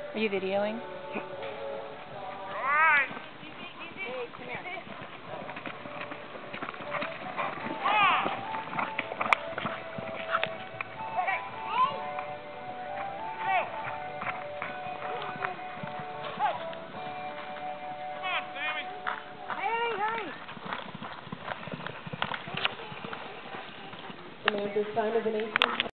Are you videoing? Samantha, sign of an 18.